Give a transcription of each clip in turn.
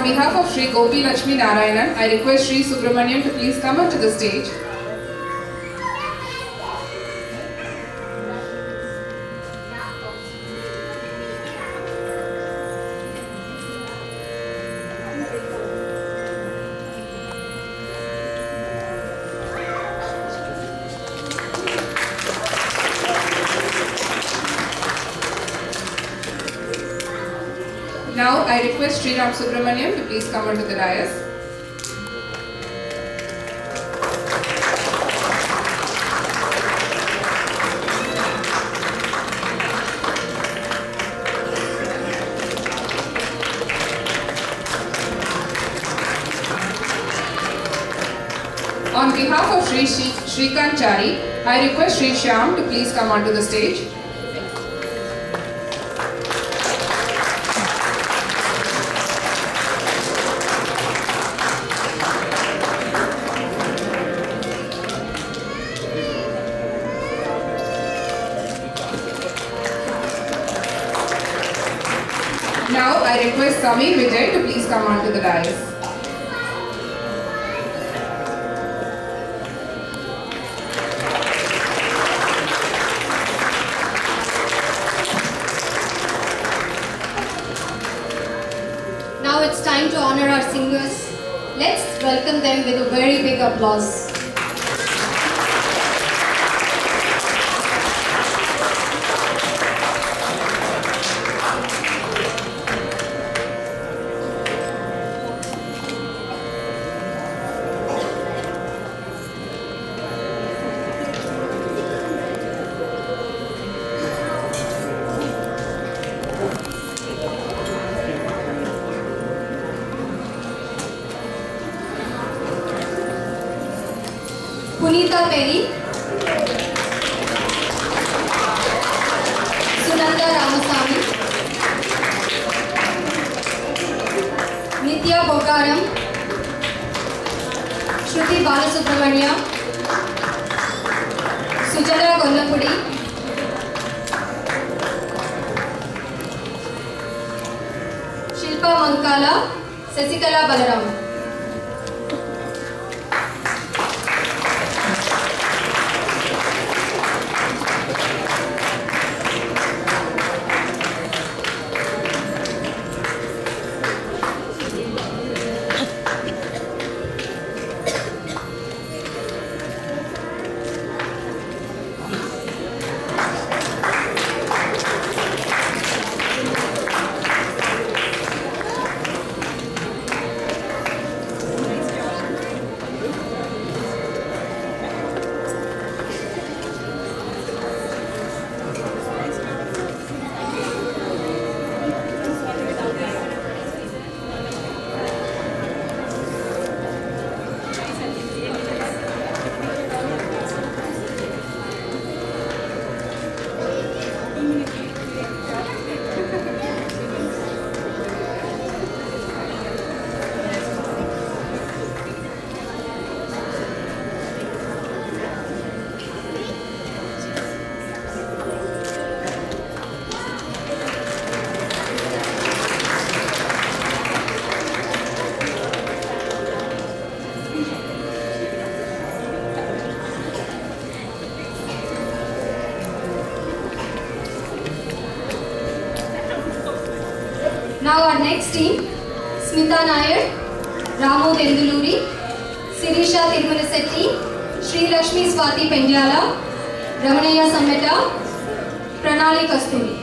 behalf of Sri Gopi Lakshmi Narayanan, I request Sri Subramaniam to please come onto the stage. Now I request Sri Ram Subramaniam to please come onto the dais. On behalf of Sri Shrikant Chari, I request Sri Shyam to please come onto the stage. Now I request Samir Vijay to please come onto the dais. Now it's time to honor our singers. Let's welcome them with a very big applause. Punita Peri, Sunanda Ramasamy, Nitya Bokaram, Shruti Balasubramanya, Sujata Gollapudi, Shilpa Mankala, Sasikala Balaram. Now our next team, Smita Nair, Ramu Denduluri, Sirisha Tirumalasetti, Sri Lakshmi Swati Pendyala, Ramanaya Sammeta, Pranali Kasturi.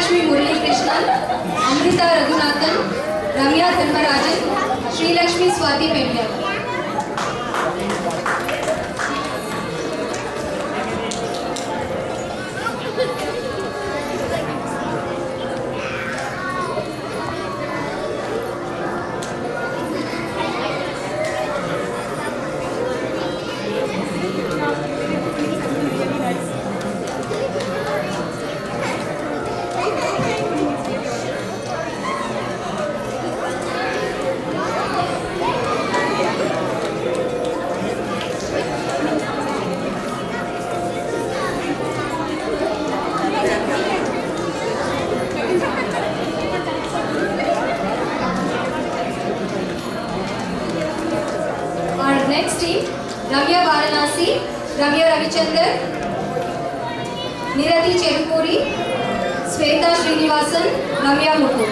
Srilakshmi Murali Krishnan, Amrita Raghunathan, Ramya Dharmarajan, Srilakshmi Swati Pendya. Next team, Ramya Varanasi, Ramya Ravichandar, Nirati Cherukuri, Sweta Srinivasan, Ramya Muthu.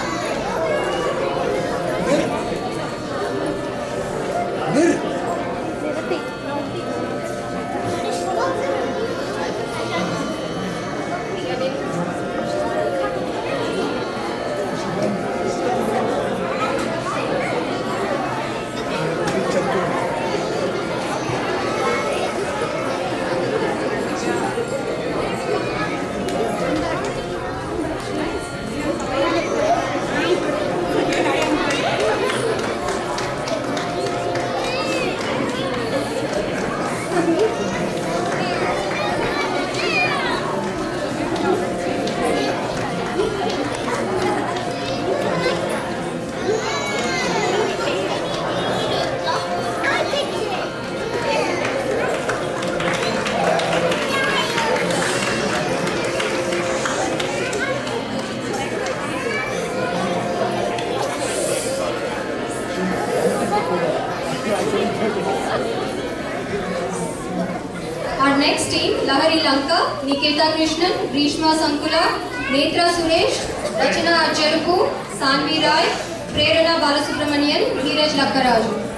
Our next team, Lahari Lanka, Niketa Krishnan, Grishma Sankula, Netra Suresh, Rachana Acharuku, Sanvi Rai, Prerana Balasubramanian, Dheeraj Lakkaraju.